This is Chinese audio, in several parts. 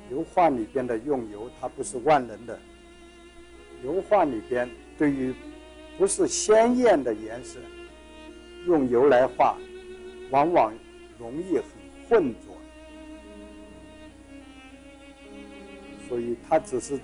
油画里边的用油，它不是万能的。油画里边对于不是鲜艳的颜色，用油来画，往往容易很浑浊。所以它只是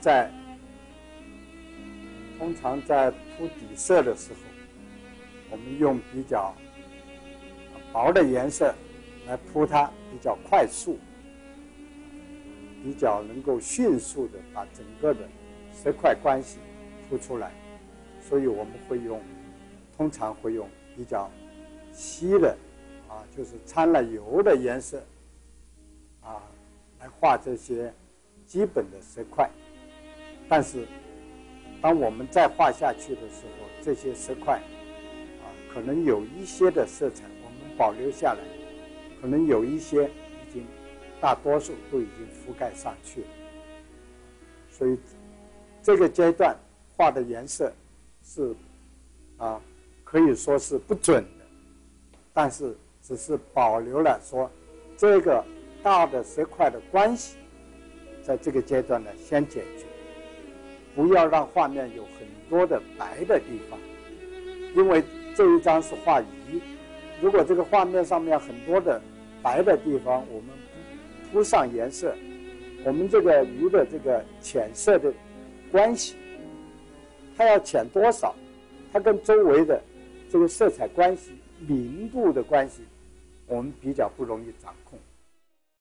通常在铺底色的时候，我们用比较薄的颜色来铺它，比较快速，比较能够迅速的把整个的色块关系铺出来。所以我们通常会用比较稀的就是掺了油的颜色来画这些基本的色块。但是当我们再画下去的时候，这些色块可能有一些的色彩我们保留下来，可能有一些已经大多数都已经覆盖上去了。所以这个阶段画的颜色是可以说是不准的，但是只是保留了说这个大的色块的关系，在这个阶段呢先解决，不要让画面有很多的白的地方。因为这一张是画鱼，如果这个画面上面很多的白的地方，我们铺上颜色，我们这个鱼的这个浅色的关系，它要浅多少，它跟周围的这个色彩关系、明度的关系，我们比较不容易掌控。